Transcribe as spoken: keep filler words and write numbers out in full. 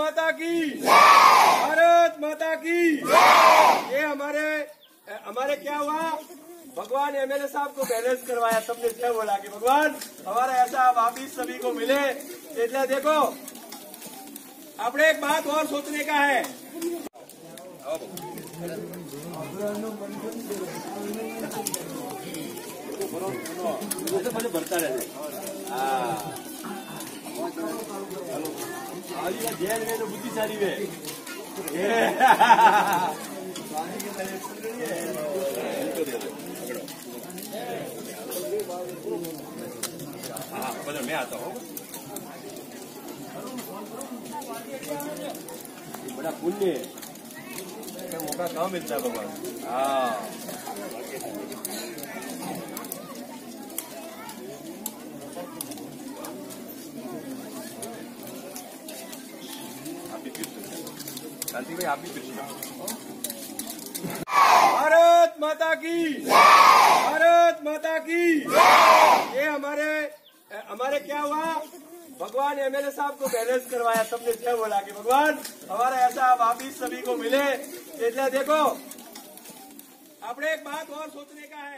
माता की, भारत माता की। ये हमारे हमारे क्या हुआ, भगवान एमएलए साहब को बैलेंस करवाया, सबने जय बोला कि भगवान हमारा ऐसा वापिस सभी को मिले। इसलिए देखो अपने एक बात और सोचने का है, भरता रहते जेल में तो बुद्धिशाली है। मैं आता हूँ, बड़ा पुण्य है, मौका कहाँ मिलता है भगवान। हाँ शांति भाई आप भी कृष्ण। भारत माता की, भारत माता की। ये हमारे हमारे क्या हुआ, भगवान एमएलए साहब को बैलेंस करवाया, सबने जय बोला कि भगवान हमारा ऐसा वापिस सभी को मिले। इसलिए देखो अपने एक बात और सोचने का है।